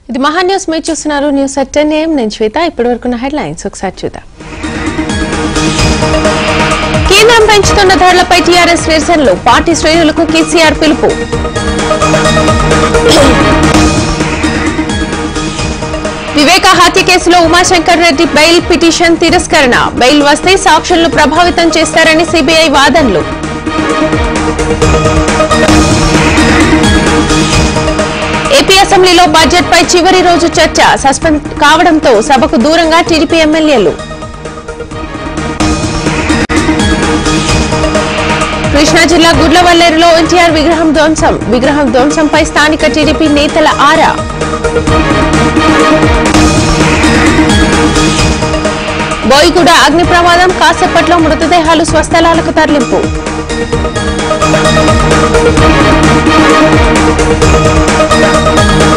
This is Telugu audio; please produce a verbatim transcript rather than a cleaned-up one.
ఇది మహా న్యూస్ మీరు చూస్తున్నారు న్యూస్ అట్ టెన్ ఏఎం నేను శ్వేత ఇప్పటివరకున్న హెడ్లైన్స్ ఒకసారి చూద్దాం. కేంద్రం పెంచుతున్న ధరలపై టీఆర్ఎస్ నిరసనలు పార్టీ శ్రేణులకు కేసీఆర్ పిలుపు. వివేక హత్య కేసులో ఉమాశంకర్ రెడ్డి బెయిల్ పిటిషన్ తిరస్కరణ. బెయిల్ వస్తే సాక్షులను ప్రభావితం చేస్తారని సిబిఐ వాదనలు. ఏపీ అసెంబ్లీలో బడ్జెట్ పై చివరి రోజు చర్చ. సస్పెండ్ కావడంతో సభకు దూరంగా టీడీపీ ఎమ్మెల్యేలు. కృష్ణా జిల్లా గుడ్లవల్లేరులో ఎన్టీఆర్ విగ్రహం ధ్వంసం. విగ్రహం ధ్వంసంపై స్థానిక టీడీపీ నేతల ఆరా. బోయిగూడ అగ్ని ప్రమాదం. కాసేపట్లో మృతదేహాలు స్వస్థలాలకు తరలింపు.